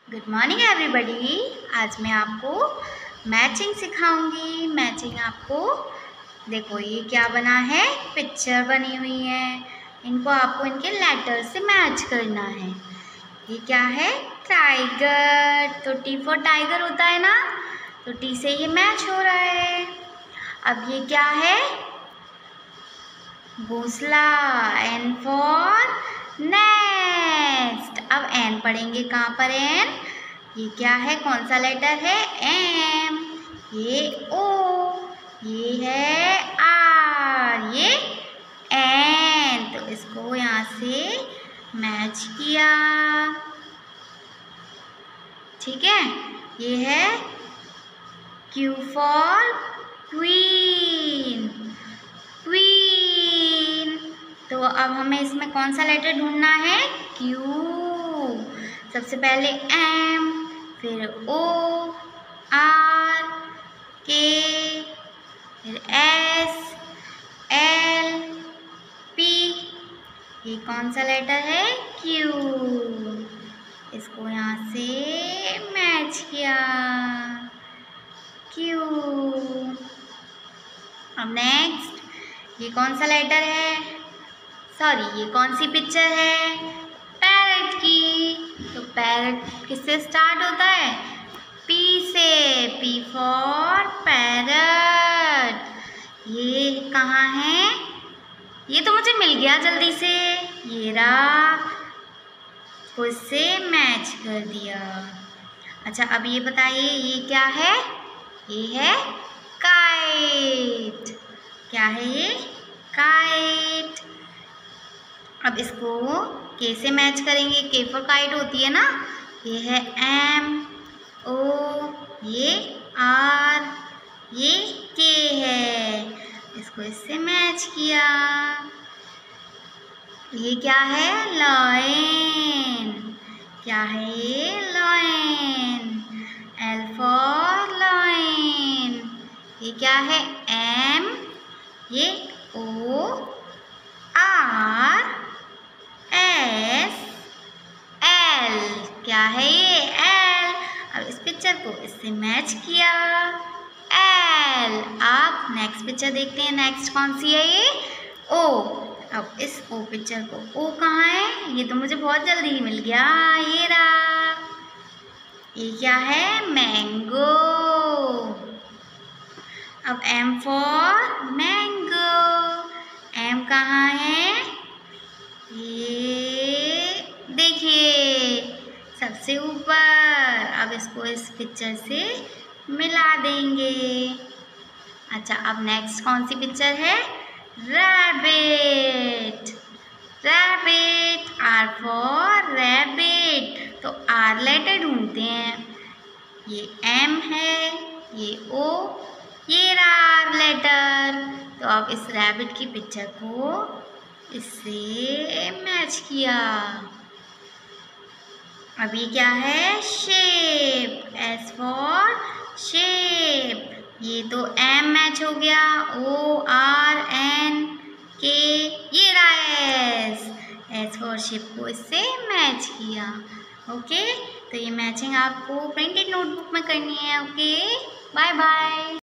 Good morning everybody. आज मैं आपको मैचिंग सिखाऊंगी। मैचिंग आपको देखो, ये क्या बना है, पिक्चर बनी हुई है। इनको आपको इनके लेटर से मैच करना है। ये क्या है, टाइगर। तो टी फॉर टाइगर होता है ना, तो टी से ये मैच हो रहा है। अब ये क्या है, घोंसला। N for nest. अब एन पढ़ेंगे, कहाँ पर एन, ये क्या है, कौन सा लेटर है, एम। ये ओ, ये है आर, ये एन। तो इसको यहाँ से मैच किया, ठीक है। ये है क्यू फॉर क्वीन, क्वीन। तो अब हमें इसमें कौन सा लेटर ढूंढना है, क्यू। सबसे पहले एम, फिर ओ, आर, के, फिर एस, एल, पी। ये कौन सा लेटर है, क्यू। इसको यहाँ से मैच किया, क्यू। अब नेक्स्ट, ये कौन सा लेटर है, सॉरी, ये कौन सी पिक्चर है, पैरट की। तो पैरट किससे स्टार्ट होता है, पी से, पी फॉर पैरट। ये कहाँ है, ये तो मुझे मिल गया जल्दी से, ये रहा, को इससे मैच कर दिया। अच्छा, अब ये बताइए, ये क्या है, ये है काइट। क्या है ये, काइट। अब इसको के से मैच करेंगे, के फॉर काइट होती है ना। ये है एम, ओ, ये आर, ये के है। इसको इससे मैच किया। ये क्या है, लॉयन। क्या है ये, लॉयन। L for lion. ये क्या है, एम, ये ओ, आर, एस, एल। क्या है ये, एल। अब इस पिक्चर को इससे मैच किया, एल। अब नेक्स्ट पिक्चर देखते हैं, नेक्स्ट कौन सी है, ये ओ। अब इस ओ पिक्चर को, ओ कहाँ है, ये तो मुझे बहुत जल्दी ही मिल गया, ये रहा। ये क्या है, मैंगो। अब एम फॉर मैंगो। एम कहाँ है, ये देखिए सबसे ऊपर। अब इसको इस पिक्चर से मिला देंगे। अच्छा, अब नेक्स्ट कौन सी पिक्चर है, rabbit. Rabbit, R for rabbit. तो आर लेटर ढूंढते हैं, ये एम है, ये ओ, ये आर लेटर। तो अब इस रैबिट की पिक्चर को इससे मैच किया। अब ये क्या है, शेप। S for shape. ये तो एम मैच हो गया, ओ, आर, एन, के, ये रहा एस। एस फॉर शेप को इससे मैच किया। ओके, तो ये मैचिंग आपको प्रिंटेड नोटबुक में करनी है। Okay, bye bye.